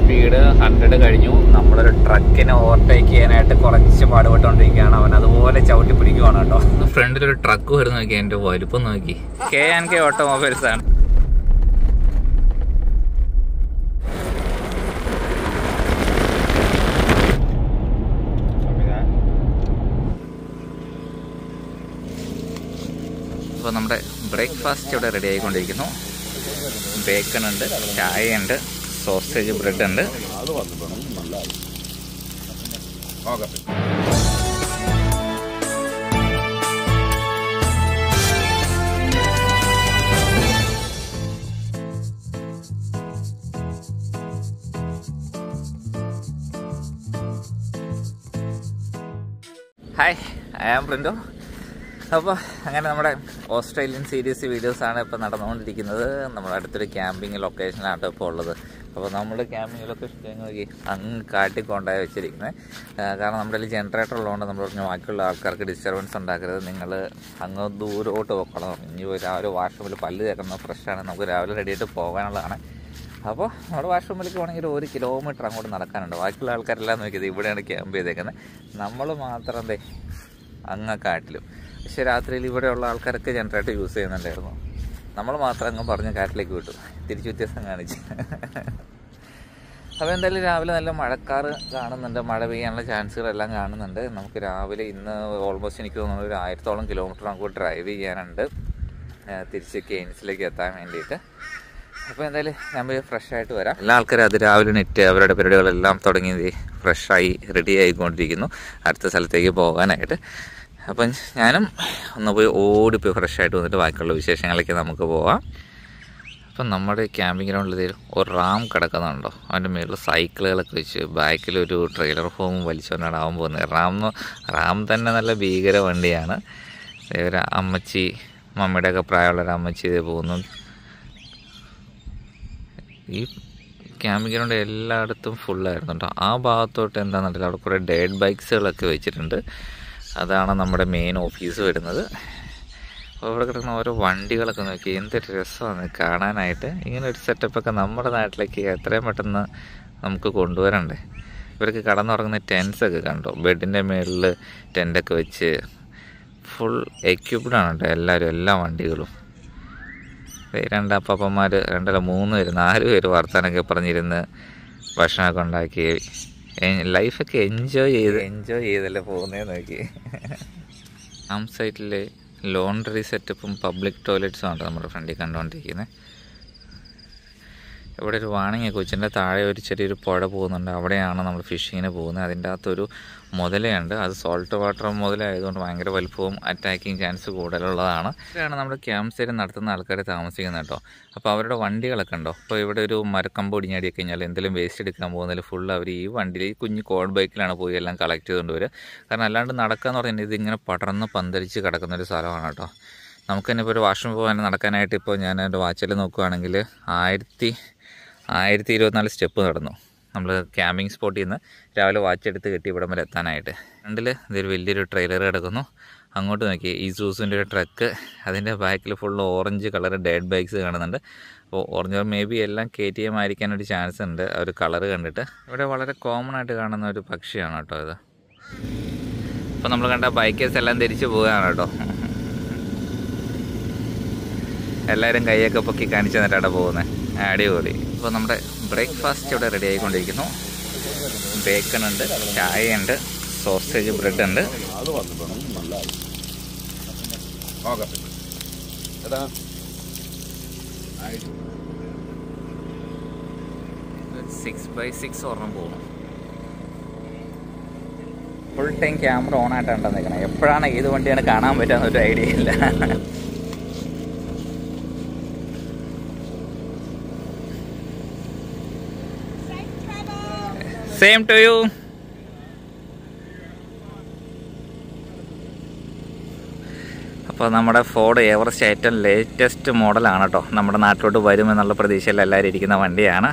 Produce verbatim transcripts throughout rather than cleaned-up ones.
Speed hundred കഴിഞ്ഞു. നമ്മളൊരു ട്രക്കിനെ overtake ചെയ്യാനായിട്ട് കുറച്ച് പാടുപെട്ടുകൊണ്ടിരിക്കുകയാണ്. അവൻ അതുപോലെ ചവിട്ടി പിടിക്കുവാണ് കേട്ടോ. ഫ്രണ്ടിലൊരു ട്രക്ക് വരുന്ന നോക്കി, എൻ്റെ വലുപ്പം നോക്കി. കെ ആൻഡ് കെ ഓട്ടോമൊബൈൽസ് ആണ്. അപ്പോൾ നമ്മുടെ ബ്രേക്ക്ഫാസ്റ്റ് ഇവിടെ റെഡി ആയിക്കൊണ്ടിരിക്കുന്നു. ബേക്കൺ ഉണ്ട്, ചായയുണ്ട്, സോസേജ് ബ്രെഡ് ഉണ്ട്. Hi, I am Printo. അപ്പോൾ അങ്ങനെ നമ്മുടെ ഓസ്ട്രേലിയൻ സീരീസ് വീഡിയോസാണ് ഇപ്പോൾ നടന്നുകൊണ്ടിരിക്കുന്നത്. നമ്മുടെ അടുത്തൊരു ക്യാമ്പിങ് ലൊക്കേഷനാണ് ഇപ്പോൾ ഉള്ളത്. അപ്പോൾ നമ്മൾ ക്യാമ്പിങ് ലൊക്കേഷൻ നോക്കി അങ്ങ് കാട്ടിക്കൊണ്ടായി വെച്ചിരിക്കുന്നത്. കാരണം നമ്മുടെ കയ്യിൽ ജനറേറ്റർ ഉള്ളതുകൊണ്ട് നമ്മൾ പറഞ്ഞ ബാക്കിയുള്ള ആൾക്കാർക്ക് ഡിസ്റ്റർബൻസ് ഉണ്ടാക്കരുത്, നിങ്ങൾ അങ്ങ് ദൂരോട്ട് പോക്കണം. ഇനി രാവിലെ വാഷ്റൂമിൽ പല്ല് തേക്കുന്നത് ഫ്രഷാണ്, നമുക്ക് രാവിലെ റെഡിയായിട്ട് പോകാനുള്ളതാണ്. അപ്പോൾ നമ്മുടെ വാഷ്റൂമിലേക്ക് പോകണമെങ്കിൽ ഒരു കിലോമീറ്റർ അങ്ങോട്ട് നടക്കാനുണ്ട്. ബാക്കിയുള്ള ആൾക്കാരെല്ലാം നോക്കിയത് ഇവിടെയാണ് ക്യാമ്പ് ചെയ്തേക്കുന്നത്. നമ്മൾ മാത്രം എന്തേ അങ്ങ് കാട്ടിലും. പക്ഷേ രാത്രിയിൽ ഇവിടെയുള്ള ആൾക്കാരൊക്കെ ജനറേറ്റർ യൂസ് ചെയ്യുന്നുണ്ടായിരുന്നു. നമ്മൾ മാത്രം അങ്ങ് പറഞ്ഞ് കാട്ടിലേക്ക് വിട്ടു, തിരിച്ചു വ്യത്യാസം കാണിച്ച്. അപ്പോൾ എന്തായാലും രാവിലെ നല്ല മഴക്കാറ് കാണുന്നുണ്ട്, മഴ പെയ്യാനുള്ള ചാൻസുകളെല്ലാം കാണുന്നുണ്ട്. നമുക്ക് രാവിലെ ഇന്ന് ഓൾമോസ്റ്റ് എനിക്ക് തോന്നുന്നു ഒരു ആയിരത്തോളം കിലോമീറ്റർ നമുക്ക് ഡ്രൈവ് ചെയ്യാനുണ്ട് തിരിച്ച് കെയ്ൻസിലേക്ക് എത്താൻ വേണ്ടിയിട്ട്. അപ്പോൾ എന്തായാലും ഞാൻ പോയി ഫ്രഷ് ആയിട്ട് വരാം. എല്ലാ ആൾക്കാരും അത് രാവിലെ നെറ്റ് അവരുടെ പരിപാടികളെല്ലാം തുടങ്ങി ഫ്രഷായി റെഡി ആയിക്കൊണ്ടിരിക്കുന്നു അടുത്ത സ്ഥലത്തേക്ക് പോകാനായിട്ട്. അപ്പം ഞാനും ഒന്ന് പോയി ഓടിപ്പോയി ഫ്രഷായിട്ട് വന്നിട്ട് ബാക്കിയുള്ള വിശേഷങ്ങളിലേക്ക് നമുക്ക് പോവാം. അപ്പം നമ്മുടെ ക്യാമ്പിംഗ് ഗ്രൗണ്ടിൽ ഒരു റാം കിടക്കുന്നുണ്ടോ, അതിൻ്റെ മുകളിൽ സൈക്കിളുകളൊക്കെ വെച്ച് ബാക്കിലൊരു ട്രെയിലർ ഹോം വലിച്ചുകൊണ്ടാണ് ആവാൻ പോകുന്നത്. റാം റാം തന്നെ നല്ല ഭീകര വണ്ടിയാണ്. ഒരു അമ്മച്ചി, മമ്മിയുടെയൊക്കെ പ്രായമുള്ളൊരു അമ്മച്ചി ഇതേ പോകുന്നു. ഈ ക്യാമ്പിംഗ് ഗ്രൗണ്ട് എല്ലായിടത്തും ഫുള്ളായിരുന്നു കേട്ടോ. ആ ഭാഗത്തോട്ട് എന്താണെന്നുണ്ടെങ്കിൽ അവിടെ കുറേ ഡേഡ് ബൈക്സുകളൊക്കെ വെച്ചിട്ടുണ്ട്. അതാണ് നമ്മുടെ മെയിൻ ഓഫീസ് വരുന്നത്. അപ്പോൾ ഇവിടെ കിടക്കുന്ന ഓരോ വണ്ടികളൊക്കെ നോക്കി എന്തൊരു രസമാണ് കാണാനായിട്ട്. ഇങ്ങനെ ഒരു സെറ്റപ്പൊക്കെ നമ്മുടെ നാട്ടിലേക്ക് എത്രയും പെട്ടെന്ന് നമുക്ക് കൊണ്ടുവരണ്ടേ. ഇവർക്ക് കടന്നുറങ്ങുന്ന ടെൻസൊക്കെ കണ്ടോ, ബെഡിൻ്റെ മുകളിൽ ടെൻറ്റൊക്കെ വെച്ച് ഫുൾ എക്യുപ്ഡാണ് കേട്ടോ എല്ലാവരും, എല്ലാ വണ്ടികളും. രണ്ട് അപ്പാപ്പന്മാർ, രണ്ടല്ല മൂന്ന് പേര്, നാല് പേര് വർത്താനൊക്കെ പറഞ്ഞിരുന്ന് ഭക്ഷണമൊക്കെ ഉണ്ടാക്കി ലൈഫൊക്കെ എൻജോയ് ചെയ്ത് എൻജോയ് ചെയ്തല്ലേ പോകുന്നതെന്ന് നോക്കി. ആം സൈറ്റിലെ ലോണ്ടറി സെറ്റപ്പും പബ്ലിക് ടോയ്ലറ്റ്സും ആണ് നമ്മുടെ ഫ്രണ്ടിൽ കണ്ടുകൊണ്ടിരിക്കുന്നത്. ഇവിടെ ഒരു വാണിംഗ് ഒക്കെ വെച്ചിട്ടുണ്ട്. താഴെ ഒരു ചെറിയൊരു പുഴ പോകുന്നുണ്ട്, അവിടെയാണ് നമ്മൾ ഫിഷിങ്ങിന് പോകുന്നത്. അതിൻ്റെ അകത്തൊരു മുതലയുണ്ട്. അത് സോൾട്ട് വാട്ടർ മുതലായതുകൊണ്ട് ഭയങ്കര വലുപ്പവും അറ്റാക്കിങ് ചാൻസ് കൂടുതലുള്ളതാണ്. ഇവിടെയാണ് നമ്മുടെ ക്യാമ്പ് സൈറ്റ് നടത്തുന്ന ആൾക്കാർ താമസിക്കുന്നത് കേട്ടോ. അപ്പോൾ അവരുടെ വണ്ടികളൊക്കെ ഉണ്ടോ. അപ്പോൾ ഇവിടെ ഒരു മരക്കമ്പ് ഒടിഞ്ഞാടി കഴിഞ്ഞാൽ എന്തെങ്കിലും വേസ്റ്റ് എടുക്കാൻ പോകുന്നതിൽ ഫുൾ അവർ ഈ വണ്ടിയിൽ ഈ കുഞ്ഞ് കോഡ് ബൈക്കിലാണ് പോയി എല്ലാം കളക്ട് ചെയ്തുകൊണ്ട് വരിക. കാരണം അല്ലാണ്ട് നടക്കുക എന്ന് പറഞ്ഞാൽ ഇതിങ്ങനെ പടർന്ന് പന്തരിച്ച് കിടക്കുന്നൊരു സ്ഥലമാണ് കേട്ടോ. നമുക്ക് തന്നെ ഇപ്പോൾ ഒരു വാഷ്റൂം പോകാൻ നടക്കാനായിട്ട് ഇപ്പോൾ ഞാൻ എൻ്റെ വാച്ചിൽ നോക്കുകയാണെങ്കിൽ ആയിരത്തി ആയിരത്തി ഇരുപത്തിനാല് സ്റ്റെപ്പ് നടന്നു നമ്മൾ ക്യാമ്പിംഗ് സ്പോട്ടിൽ നിന്ന് രാവിലെ വാച്ചെടുത്ത് കെട്ടി ഇവിടം വരെ എത്താനായിട്ട്. ഫ്രണ്ടിൽ ഇതൊരു വലിയൊരു ട്രെയിലർ കിടക്കുന്നു. അങ്ങോട്ട് നോക്കി ഈ സൂസിൻ്റെ ഒരു ട്രക്ക്, അതിൻ്റെ ബാക്കിൽ full orange colour dead bikes കാണുന്നുണ്ട്. അപ്പോൾ ഓറഞ്ച് മേ ബി എല്ലാം കെ ടി എം ആയിരിക്കാനൊരു ചാൻസ് ഉണ്ട് ആ ഒരു കളർ കണ്ടിട്ട്. ഇവിടെ വളരെ കോമൺ ആയിട്ട് കാണുന്ന ഒരു പക്ഷിയാണ് കേട്ടോ ഇത്. അപ്പോൾ നമ്മൾ കണ്ട ബൈക്കേഴ്സ് എല്ലാം തിരിച്ചു പോവുകയാണ് കേട്ടോ. എല്ലാവരും കൈയൊക്കെ പൊക്കി കാണിച്ചു തന്നിട്ടാണ് പോകുന്നത്. അടിപൊളി. അപ്പോൾ നമ്മുടെ ബ്രേക്ക്ഫാസ്റ്റ് ഇവിടെ റെഡി ആയിക്കൊണ്ടിരിക്കുന്നു. ബേക്കൺ ഉണ്ട്, ചായയുണ്ട്, സോസേജ് ബ്രെഡ് ഉണ്ട്. സിക്സ് ബൈ സിക്സ് ഒരെണ്ണം പോകുന്നു. ഫുൾ ടൈം ക്യാമറ ഓൺ ആയിട്ടാണ് നിൽക്കണം. എപ്പോഴാണ് ഏത് വണ്ടിയാണ് കാണാൻ പറ്റാന്നൊരു ഐഡിയ ഇല്ല. Same to you. അപ്പോൾ നമ്മുടെ ഫോർഡ് എവറസ്റ്റ് ഏറ്റവും ലേറ്റസ്റ്റ് മോഡലാണ് കേട്ടോ. നമ്മുടെ നാട്ടിലോട്ട് വരുമെന്നുള്ള പ്രതീക്ഷയിൽ എല്ലാവരും ഇരിക്കുന്ന വണ്ടിയാണ്.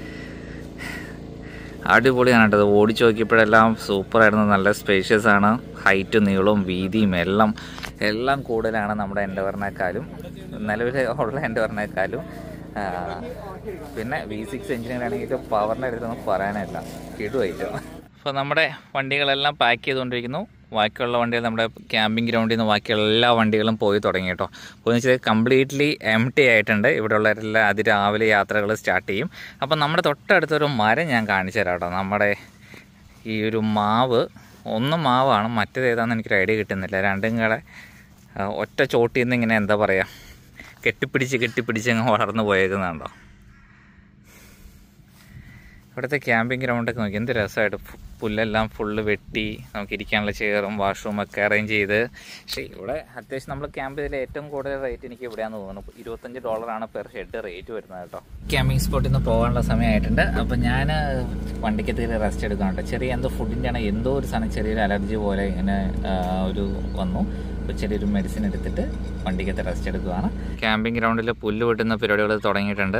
അടിപൊളിയാണ് കേട്ടോ. അത് ഓടിച്ചു നോക്കിയപ്പോഴെല്ലാം സൂപ്പറായിരുന്നു. നല്ല സ്പേഷ്യസ് ആണ്. ഹൈറ്റ്, നീളവും വീതിയും എല്ലാം എല്ലാം കൂടുതലാണ് നമ്മുടെ എൻഡവറിനേക്കാളും, നിലവിൽ ഉള്ള എൻഡവറിനേക്കാളും. പിന്നെ വി സിക്സ് എഞ്ചിനുകളാണെങ്കിൽ പവറിൻ്റെ അടുത്തൊന്നും പറയാനില്ല, കിടുവായിട്ട്. അപ്പോൾ നമ്മുടെ വണ്ടികളെല്ലാം പാക്ക് ചെയ്തുകൊണ്ടിരിക്കുന്നു. ബാക്കിയുള്ള വണ്ടികൾ നമ്മുടെ ക്യാമ്പിംഗ് ഗ്രൗണ്ടിൽ നിന്ന് ബാക്കിയുള്ള എല്ലാ വണ്ടികളും പോയി തുടങ്ങി കേട്ടോ. പോയെന്ന് വെച്ചാൽ കംപ്ലീറ്റ്ലി എം ടി ആയിട്ടുണ്ട്. ഇവിടെയുള്ളവരെല്ലാം അതിരാവിലെ യാത്രകൾ സ്റ്റാർട്ട് ചെയ്യും. അപ്പം നമ്മുടെ തൊട്ടടുത്തൊരു മരം ഞാൻ കാണിച്ചു തരാം കേട്ടോ. നമ്മുടെ ഈ ഒരു മാവ്, ഒന്ന് മാവാണ്, മറ്റേത് ഏതാണെന്ന് എനിക്കൊരു ഐഡിയ കിട്ടുന്നില്ല. രണ്ടും കൂടെ ഒറ്റ ചോട്ടിൽ നിന്ന് ഇങ്ങനെ എന്താ പറയുക, കെട്ടിപ്പിടിച്ച് കെട്ടിപ്പിടിച്ച് അങ്ങ് വളർന്നു പോയേക്കുന്നുണ്ടോ. ഇവിടുത്തെ ക്യാമ്പിംഗ് ഗ്രൗണ്ടൊക്കെ നോക്കി എന്ത് രസമായിട്ട്, പുല്ലെല്ലാം ഫുള്ള് വെട്ടി നമുക്ക് ഇരിക്കാനുള്ള ചെയറും വാഷ്റൂമൊക്കെ അറേഞ്ച് ചെയ്ത്. പക്ഷേ ഇവിടെ അത്യാവശ്യം നമ്മൾ ക്യാമ്പ് ചെയ്തതിൽ ഏറ്റവും കൂടുതൽ റേറ്റ് എനിക്ക് ഇവിടെയാണെന്ന് തോന്നുന്നു. ഇരുപത്തഞ്ച് ഡോളറാണ് പെർ ഹെഡ് റേറ്റ് വരുന്നത് കേട്ടോ. ക്യാമ്പിംഗ് സ്പോട്ടിൽ നിന്ന് പോകാനുള്ള സമയമായിട്ടുണ്ട്. അപ്പോൾ ഞാൻ വണ്ടിക്ക് തീരെ റെസ്റ്റ് എടുക്കാനുണ്ട്. ചെറിയ എന്തോ ഫുഡിൻ്റെ ആണ് എന്തോ ഒരു സാധനം, ചെറിയൊരു അലർജി പോലെ ഇങ്ങനെ ഒരു വന്നു. അപ്പോൾ ചെറിയൊരു മെഡിസിൻ എടുത്തിട്ട് വണ്ടിക്കകത്ത് റെസ്റ്റ് എടുക്കുകയാണ്. ക്യാമ്പിംഗ് ഗ്രൗണ്ടിൽ പുല്ല് വെട്ടുന്ന പരിപാടികൾ തുടങ്ങിയിട്ടുണ്ട്.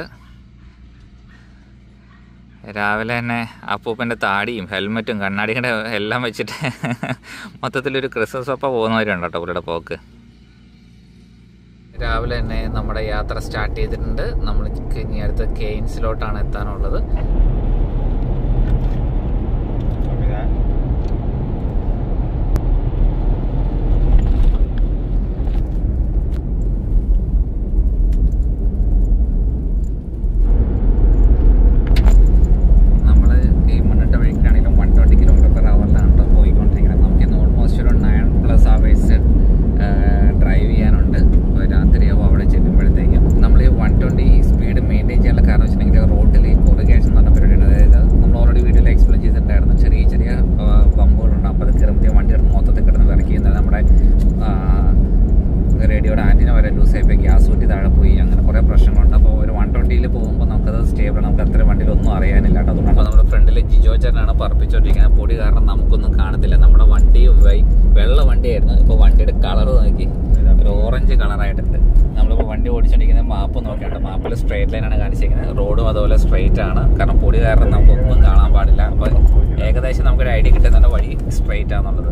രാവിലെ തന്നെ അപ്പൂപ്പൻ്റെ താടിയും ഹെൽമെറ്റും കണ്ണാടിയുടെ എല്ലാം വെച്ചിട്ട് മൊത്തത്തിലൊരു ക്രിസ്മസ് ഒപ്പം പോകുന്നവരുണ്ട് കേട്ടോ പുള്ളിയുടെ പോക്ക്. രാവിലെ തന്നെ നമ്മുടെ യാത്ര സ്റ്റാർട്ട് ചെയ്തിട്ടുണ്ട്. നമ്മൾക്ക് ഇനി അടുത്ത് കെയ്ൻസിലോട്ടാണ് എത്താനുള്ളത്. പറപ്പിച്ചോണ്ടിരിക്കുന്നത് പൊടി കാരണം നമുക്കൊന്നും കാണത്തില്ല. നമ്മുടെ വണ്ടി വെള്ള വണ്ടിയായിരുന്നു, ഇപ്പോൾ വണ്ടിയുടെ കളർ നോക്കി ഒരു ഓറഞ്ച് കളറായിട്ടുണ്ട്. നമ്മളിപ്പോൾ വണ്ടി ഓടിച്ചോണ്ടിരിക്കുന്ന മാപ്പ് നോക്കിയിട്ട് മാപ്പിൽ സ്ട്രെയിറ്റ് ലൈനാണ് കാണിച്ചിരിക്കുന്നത്. റോഡും അതുപോലെ സ്ട്രെയിറ്റ് ആണ്, കാരണം പൊടി കാരണം നമുക്കൊന്നും കാണാൻ പാടില്ല. അപ്പോൾ ഏകദേശം നമുക്കൊരു ഐഡിയ കിട്ടുന്നുണ്ട് വഴി സ്ട്രെയിറ്റ് ആണെന്നുള്ളത്.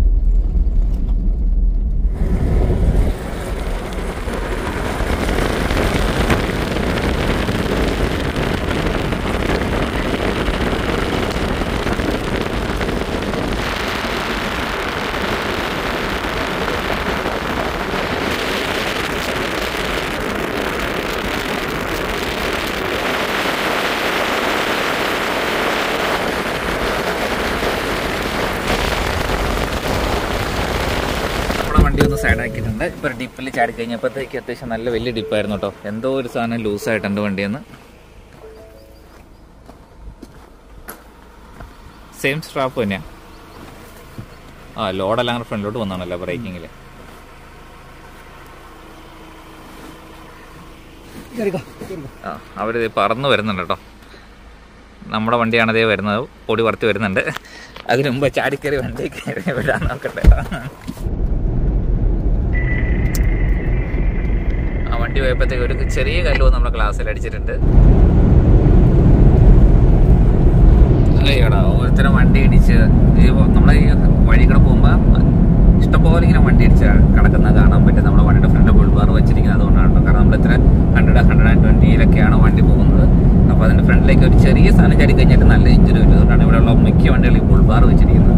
വണ്ടി ഒന്ന് സൈഡാക്കിയിട്ടുണ്ട്. ഇപ്പോൾ ഡിപ്പിൽ ചാടി കഴിഞ്ഞപ്പോഴത്തേക്ക് അത്യാവശ്യം നല്ല വലിയ ഡിപ്പായിരുന്നു കേട്ടോ. എന്തോ ഒരു സാധനം ലൂസായിട്ടുണ്ട് വണ്ടിയെന്ന്. സെയിം സ്ട്രാപ്പ് തന്നെയാണ്. ആ ലോഡെല്ലാം കൂടെ ഫ്രണ്ടിലോട്ട് വന്നാണല്ലോ ബ്രേക്കിങ്ങിൽ. ആ അവർ പറന്ന് വരുന്നുണ്ട് കേട്ടോ. നമ്മുടെ വണ്ടിയാണതേ വരുന്നത്, പൊടി പറത്തി വരുന്നുണ്ട്. അതിന് മുമ്പ് ചാടിക്കറി വണ്ടി കയറി വിടാൻ നോക്കട്ടെ. ആ വണ്ടി പോയപ്പോഴത്തേക്ക് ഒരു ചെറിയ കല്ല് നമ്മുടെ ക്ലാസ്സിൽ അടിച്ചിട്ടുണ്ട്. അയ്യോടാ, ഓരോരുത്തരും വണ്ടി ഇടിച്ച് നമ്മളെ ഈ വഴി കൂടെ പോകുമ്പോൾ ഇഷ്ടംപോലെ ഇങ്ങനെ വണ്ടി ഇടിച്ച് കിടക്കുന്നത് കാണാൻ പറ്റും. നമ്മുടെ വണ്ടിയുടെ ഫ്രണ്ട് ബുൾബാർ വെച്ചിരിക്കുന്നത് അതുകൊണ്ടാണ്. കാരണം നമ്മൾ ഇത്ര ഹൺഡ്രഡ് ഹൺഡ്രഡ് ആൻഡ് ട്വൻറ്റിയിലൊക്കെയാണ് വണ്ടി പോകുന്നത്. അപ്പോൾ അതിൻ്റെ ഫ്രണ്ടിലേക്ക് ഒരു ചെറിയ സാധനം ചാടി കഴിഞ്ഞിട്ട് നല്ല ഇഞ്ചുറി വരും. അതുകൊണ്ടാണ് ഇവിടെയുള്ള മിക്ക വണ്ടികളിൽ ബുൾബാർ വെച്ചിരിക്കുന്നത്.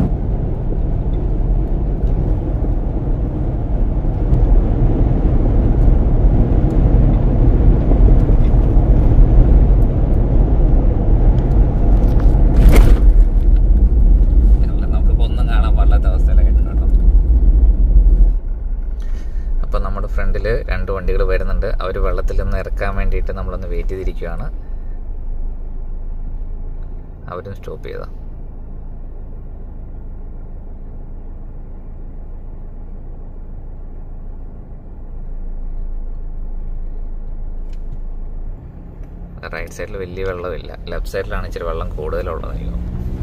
ഫ്രണ്ടിൽ രണ്ട് വണ്ടികൾ വരുന്നുണ്ട്. അവർ വെള്ളത്തിൽ നിന്ന് ഇറക്കാൻ വേണ്ടിയിട്ട് നമ്മളൊന്ന് വെയിറ്റ് ചെയ്തിരിക്കുകയാണ്. അവരും സ്റ്റോപ്പ് ചെയ്താ. റൈറ്റ് സൈഡിൽ വലിയ വെള്ളമില്ല, ലെഫ്റ്റ് സൈഡിലാണ് ഇച്ചിരി വെള്ളം കൂടുതലുള്ളതായിരിക്കും.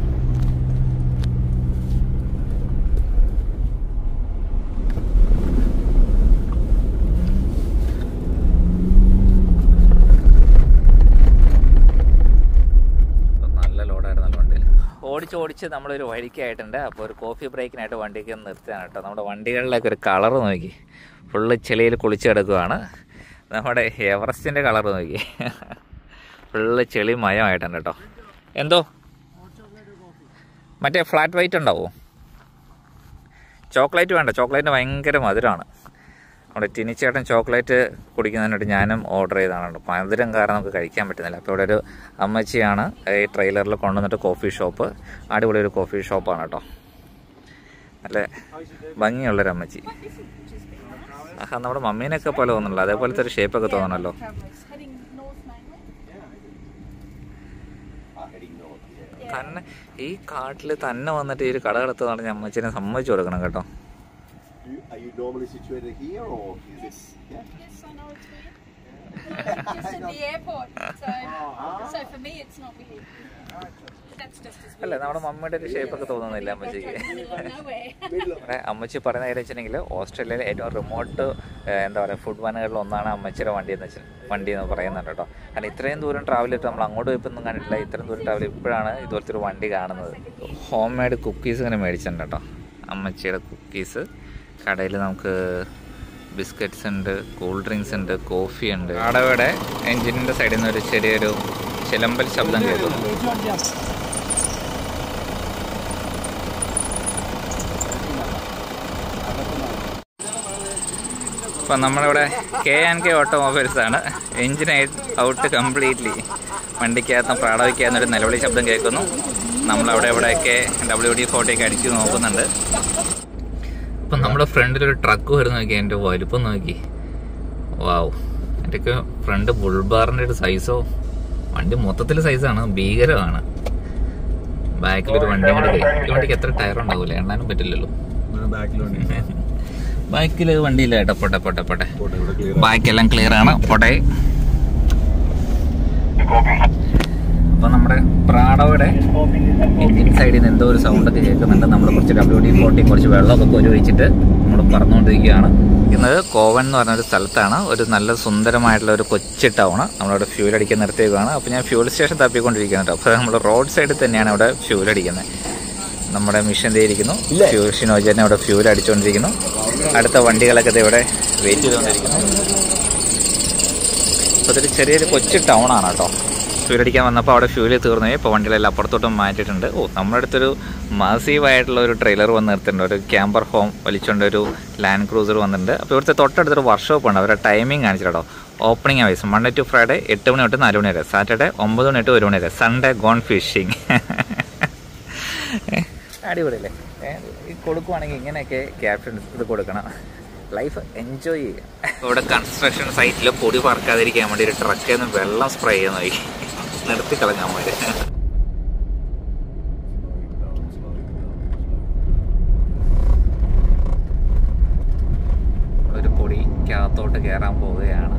ഓടിച്ച് ഓടിച്ച് നമ്മളൊരു വഴിക്കായിട്ടുണ്ട്. അപ്പോൾ ഒരു കോഫി ബ്രേക്കിനായിട്ട് വണ്ടിക്ക് ഒന്ന് നിർത്തുകയാണ് കേട്ടോ. നമ്മുടെ വണ്ടികളിലൊക്കെ ഒരു കളർ നോക്കി ഫുള്ള് ചെളിയിൽ കുളിച്ച് കിടക്കുകയാണ്. നമ്മുടെ എവറസ്റ്റിൻ്റെ കളർ നോക്കി, ഫുള്ള് ചെളി മയമായിട്ടുണ്ട് കേട്ടോ. എന്തോ മറ്റേ ഫ്ലാറ്റ് വൈറ്റ് ഉണ്ടാവുമോ? ചോക്ലേറ്റ് വേണ്ട, ചോക്ലേറ്റ് ഭയങ്കര മധുരമാണ്. നമ്മുടെ ടിനിച്ചേട്ടൻ ചോക്ലേറ്റ് കുടിക്കുന്നതിനായിട്ട് ഞാനും ഓർഡർ ചെയ്തതാണ്. മധുരം കാരണം നമുക്ക് കഴിക്കാൻ പറ്റുന്നില്ല. അപ്പോൾ ഇവിടെ ഒരു അമ്മച്ചിയാണ് ഈ ട്രെയിലറിൽ കൊണ്ടുവന്നിട്ട് കോഫി ഷോപ്പ്, അടിപൊളി ഒരു കോഫി ഷോപ്പാണ് കേട്ടോ. നല്ല ഭംഗിയുള്ളൊരു അമ്മച്ചി. ആഹാ, നമ്മുടെ മമ്മീനൊക്കെ പോലെ തോന്നുന്നല്ലോ, അതേപോലത്തെ ഒരു ഷേപ്പൊക്കെ തോന്നണല്ലോ. തന്നെ ഈ കാട്ടിൽ തന്നെ വന്നിട്ട് ഈ ഒരു കട കിടത്ത് പറഞ്ഞ അമ്മച്ചിനെ സമ്മതിച്ചു കൊടുക്കണം കേട്ടോ. Are you normally situated here or is this? Yeah. Yes, I know it's weird. Just at the airport, so so for me it's not weird. That's just as weird. അല്ല, നമ്മുടെ മമ്മിയുടെ ഒരു ഷേപ്പൊക്കെ തോന്നുന്നില്ല അമ്മച്ചിക്ക്. ഇവിടെ അമ്മച്ചി പറയുന്ന കാര്യം വെച്ചിട്ടുണ്ടെങ്കിൽ ഓസ്ട്രേലിയയിലെ ഏറ്റവും റിമോട്ട് എന്താ പറയുക ഫുഡ് വാനുകളിൽ ഒന്നാണ് അമ്മച്ചിയുടെ വണ്ടി എന്ന് വെച്ചാൽ വണ്ടി എന്ന് പറയുന്നുണ്ട് കേട്ടോ. കാരണം ഇത്രയും ദൂരം ട്രാവൽ ചെയ്തിട്ട് നമ്മൾ അങ്ങോട്ട് പോയിപ്പൊന്നും കണ്ടിട്ടില്ല. ഇത്രയും ദൂരം ട്രാവൽ ഇപ്പോഴാണ് ഇതുപോലത്തെ ഒരു വണ്ടി കാണുന്നത്. ഹോം മെയ്ഡ് കുക്കീസ് ഇങ്ങനെ മേടിച്ചിട്ടുണ്ട് കേട്ടോ, അമ്മച്ചിയുടെ കുക്കീസ്. കടയിൽ നമുക്ക് ബിസ്ക്കറ്റ്സ് ഉണ്ട്, കൂൾ ഡ്രിങ്ക്സ് ഉണ്ട്, കോഫി ഉണ്ട്. കടയുടെ എൻജിനിൻ്റെ സൈഡിൽ നിന്ന് ഒരു ചെറിയൊരു ചിലമ്പൽ ശബ്ദം കേൾക്കുന്നു. അപ്പം നമ്മളിവിടെ കെ ആൻഡ് കെ ഓട്ടോമൊബൈൽസ് ആണ്. Engine out completely. വണ്ടിക്കകത്ത് പ്രാടവയ്ക്കാന്നൊരു നിലവിളി ശബ്ദം കേൾക്കുന്നു. നമ്മളവിടെ ഇവിടെയൊക്കെ ഡബ്ല്യു ഡി ഫോർട്ടിയൊക്കെ അടിച്ച് നോക്കുന്നുണ്ട്. അപ്പം നമ്മുടെ ഫ്രണ്ടിലൊരു ട്രക്ക് വരുന്ന നോക്കി, എൻ്റെ വലുപ്പം നോക്കി. വാവ്, എൻ്റെയൊക്കെ ഫ്രണ്ട് ബുൾബാറിൻ്റെ ഒരു സൈസോ, വണ്ടി മൊത്തത്തിൽ സൈസാണ്, ഭീകരമാണ്. ബാക്കിലൊരു വണ്ടി കൂടെ കയറി. ഈ വണ്ടിക്ക് എത്ര ടയർ ഉണ്ടാവില്ല, എണ്ണാനും പറ്റില്ലല്ലോ. ബാക്കിൽ വണ്ടിയില്ല കേട്ടോ. പോട്ടെ പോട്ടെ പോട്ടെ, ബാക്കെല്ലാം ക്ലിയർ ആണ്. പോട്ടെ. അപ്പോൾ നമ്മുടെ പ്രാഡോയുടെ എൻജിൻ സൈഡിൽ നിന്ന് എന്തോ ഒരു സൗണ്ടൊക്കെ കേൾക്കുന്നുണ്ട്. നമ്മൾ കുറച്ച് ഡബ്ല്യു ഡി ഫോർട്ടി കുറച്ച് വെള്ളമൊക്കെ കോരി വെച്ചിട്ട് നമ്മൾ പറന്നുകൊണ്ടിരിക്കുകയാണ്. ഇന്നത് കോവൻ എന്ന് പറഞ്ഞൊരു സ്ഥലത്താണ്. ഒരു നല്ല സുന്ദരമായിട്ടുള്ള ഒരു കൊച്ചു ടൗണ്. നമ്മളവിടെ ഫ്യൂൽ അടിക്കാൻ നിർത്തിയേക്കാണ്. അപ്പോൾ ഞാൻ ഫ്യൂൽ സ്റ്റേഷൻ തപ്പിക്കൊണ്ടിരിക്കുന്നത് കേട്ടോ. അപ്പോൾ നമ്മൾ റോഡ് സൈഡിൽ തന്നെയാണ് ഇവിടെ ഫ്യൂൽ അടിക്കുന്നത്. നമ്മുടെ മിഷൻ ചെയ്തിരിക്കുന്നു, ഫ്യൂൽ ഷിനോജനെ അവിടെ ഫ്യൂൽ അടിച്ചുകൊണ്ടിരിക്കുന്നു. അടുത്ത വണ്ടികളൊക്കെ ഇവിടെ വെയിറ്റ് ചെയ്തുകൊണ്ടിരിക്കുന്നു. അപ്പോൾ ഇതൊരു ചെറിയൊരു കൊച്ചു ടൗണാണ് കേട്ടോ. ഫ്യൂൽ അടിക്കാൻ വന്നപ്പോൾ അവിടെ ഫ്യൂല് തീർന്നു പോയി. ഇപ്പോൾ വണ്ടികളെല്ലാം അപ്പുറത്തോട്ടും മാറ്റിയിട്ടുണ്ട്. ഓ, നമ്മുടെ അടുത്തൊരു മാസീവായിട്ടുള്ള ഒരു ട്രെയിലർ വന്ന് നിർത്തിയിട്ടുണ്ട്. ഒരു ക്യാമ്പർ ഹോം വലിച്ചുകൊണ്ട് ഒരു ലാൻഡ് ക്രൂസർ വന്നിട്ടുണ്ട്. അപ്പോൾ ഇവിടുത്തെ തൊട്ടടുത്തൊരു വർക്ക്ഷോപ്പ് ഉണ്ട്. അവരുടെ ടൈമിംഗ് കാണിച്ചിട്ടോ. Opening wise Monday to Friday എട്ട് മണി തൊട്ട് നാല് മണി വരെ, സാറ്റർഡേ ഒമ്പത് മണി തൊട്ട് ഒരു മണി വരെ, സൺഡേ ഗോൺ ഫിഷിങ്. അടിപൊളിയല്ലേ? ഈ കൊടുക്കുവാണെങ്കിൽ ഇങ്ങനെയൊക്കെ ക്യാപ്ഷൻ ഇത് കൊടുക്കണം. ലൈഫ് എൻജോയ് ചെയ്യുക. ഇവിടെ കൺസ്ട്രക്ഷൻ സൈറ്റിൽ പൊടി പറക്കാതിരിക്കാൻ വേണ്ടി ഒരു ട്രക്കിൽ നിന്ന് വെള്ളം സ്പ്രേ ചെയ്യാൻ നോക്കി നിർത്തി കളഞ്ഞാൽ മതി. ഒരു പൊടിക്കകത്തോട്ട് കയറാൻ പോവുകയാണ്.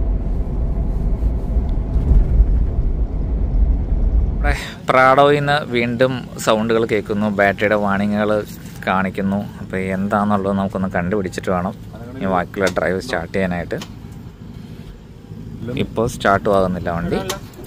ഇവിടെ പ്രാഡോയിൽ നിന്ന് വീണ്ടും സൗണ്ടുകൾ കേൾക്കുന്നു, ബാറ്ററിയുടെ വാണിങ്ങുകൾ കാണിക്കുന്നു. അപ്പോൾ എന്താണെന്നുള്ളത് നമുക്കൊന്ന് കണ്ടുപിടിച്ചിട്ട് വേണം ഈ ബാക്കിയുള്ള ഡ്രൈവ് സ്റ്റാർട്ട് ചെയ്യാനായിട്ട്. ഇപ്പോൾ സ്റ്റാർട്ടും ആകുന്നില്ല വണ്ടി.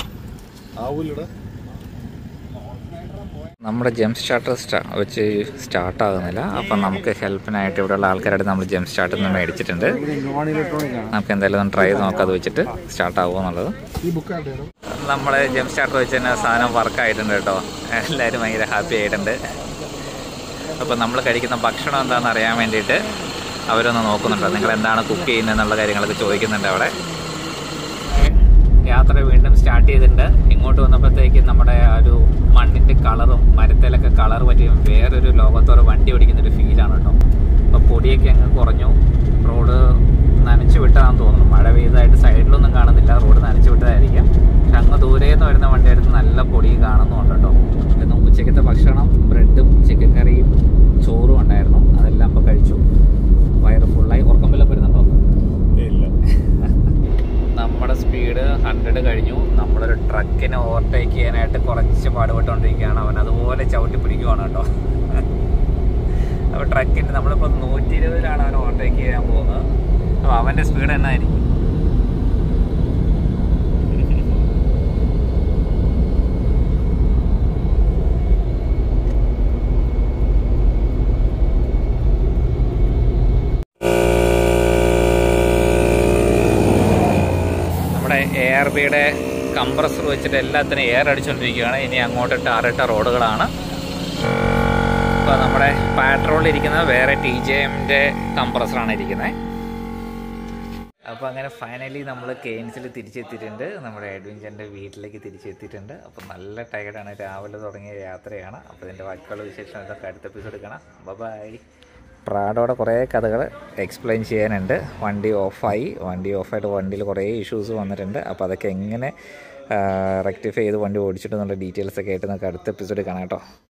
നമ്മുടെ ജംപ് സ്റ്റാർട്ടർ സ്റ്റാ വെച്ച് സ്റ്റാർട്ടാകുന്നില്ല. അപ്പം നമുക്ക് ഹെൽപ്പിനായിട്ട് ഇവിടെയുള്ള ആൾക്കാരായിട്ട് നമ്മൾ ജംപ് സ്റ്റാർട്ടർ നിന്ന് മേടിച്ചിട്ടുണ്ട്. നമുക്ക് എന്തായാലും ഒന്ന് ട്രൈ ചെയ്ത് നോക്കാം അത് വെച്ചിട്ട് സ്റ്റാർട്ടാകുമോ എന്നുള്ളത്. നമ്മൾ ജംപ് സ്റ്റാർട്ടർ വെച്ച് തന്നെ സാധനം വർക്കായിട്ടുണ്ട് കേട്ടോ. എല്ലാവരും ഭയങ്കര ഹാപ്പി ആയിട്ടുണ്ട്. അപ്പോൾ നമ്മൾ കഴിക്കുന്ന ഭക്ഷണം എന്താണെന്ന് അറിയാൻ വേണ്ടിയിട്ട് അവരൊന്ന് നോക്കുന്നുണ്ട്. നിങ്ങൾ എന്താണ് കുക്ക് ചെയ്യുന്നത് എന്നുള്ള കാര്യങ്ങളൊക്കെ ചോദിക്കുന്നുണ്ട് അവിടെ. യാത്ര വീണ്ടും സ്റ്റാർട്ട് ചെയ്തിട്ടുണ്ട്. ഇങ്ങോട്ട് വന്നപ്പോഴത്തേക്കും നമ്മുടെ ഒരു മണ്ണിൻ്റെ കളറും മരത്തിലൊക്കെ കളർ പറ്റിയും വേറൊരു ലോകത്തോടെ വണ്ടി ഓടിക്കുന്നൊരു ഫീലാണ് കേട്ടോ. അപ്പോൾ പൊടിയൊക്കെ അങ്ങ് കുറഞ്ഞു. റോഡ് നനച്ചു വിട്ടതാണെന്ന് തോന്നുന്നു. മഴ പെയ്തതായിട്ട് സൈഡിലൊന്നും കാണുന്നില്ല. റോഡ് നനച്ചു വിട്ടതായിരിക്കാം. പക്ഷെ അങ്ങ് ദൂരേന്ന് വരുന്ന വണ്ടിയെടുത്ത് നല്ല പൊടി കാണുന്നുണ്ട് കേട്ടോ. പിന്നെ ഉച്ചയ്ക്കത്തെ ഭക്ഷണം ബ്രെഡും ചിക്കൻ കറിയും ചോറും ഉണ്ടായിരുന്നു. അതെല്ലാം ഇപ്പോൾ കഴിച്ചു. വയറ് ഫുള്ളായി. ഉറക്കം വല്ലതും വരുന്നുണ്ടോ? നമ്മുടെ സ്പീഡ് ഹൺഡ്രഡ് കഴിഞ്ഞു. നമ്മളൊരു ട്രക്കിനെ ഓവർടേക്ക് ചെയ്യാനായിട്ട് കുറച്ച് പാടുപെട്ടുകൊണ്ടിരിക്കുകയാണ്. അവൻ അതുപോലെ ചവിട്ടി പിടിക്കുവാണ് കേട്ടോ. അപ്പോൾ ട്രക്കിൻ്റെ നമ്മളിപ്പോൾ നൂറ്റി ഇരുപതിലാണ് അവൻ ഓവർടേക്ക് ചെയ്യാൻ പോകുന്നത്. അപ്പോൾ അവൻ്റെ സ്പീഡ് തന്നെ ആയിരിക്കും. ഐ ആർ ബിയുടെ കംപ്രസർ വെച്ചിട്ട് എല്ലാത്തിനും എയർ അടിച്ചുകൊണ്ടിരിക്കുകയാണ്. ഇനി അങ്ങോട്ട് ടാറിട്ട റോഡുകളാണ്. ഇപ്പോൾ നമ്മുടെ പാട്രോളിൽ ഇരിക്കുന്നത് വേറെ ടി ജെ എമ്മിൻ്റെ കംപ്രസറാണ് ഇരിക്കുന്നത്. അപ്പോൾ അങ്ങനെ ഫൈനലി നമ്മൾ കെയ്ൻസിൽ തിരിച്ചെത്തിയിട്ടുണ്ട്. നമ്മുടെ എഡ്വിഞ്ചറിൻ്റെ വീട്ടിലേക്ക് തിരിച്ചെത്തിയിട്ടുണ്ട്. അപ്പോൾ നല്ല ടയർഡാണ്, രാവിലെ തുടങ്ങിയ യാത്രയാണ്. അപ്പോൾ ഇതിൻ്റെ ബാക്കിയുള്ള വിശേഷം ഇതൊക്കെ അടുത്ത എപ്പിസോഡ് കാണാം. ബൈ. പ്രാഡോടെ കുറേ കഥകൾ എക്സ്പ്ലെയിൻ ചെയ്യാനുണ്ട്. വണ്ടി ഓഫായി വണ്ടി ഓഫായിട്ട് വണ്ടിയിൽ കുറേ ഇഷ്യൂസ് വന്നിട്ടുണ്ട്. അപ്പോൾ അതൊക്കെ എങ്ങനെ റെക്ടിഫൈ ചെയ്ത് വണ്ടി ഓടിച്ചിട്ടെന്നുള്ള ഡീറ്റെയിൽസൊക്കെ ആയിട്ട് നമുക്ക് അടുത്ത എപ്പിസോഡ് കാണാം കേട്ടോ.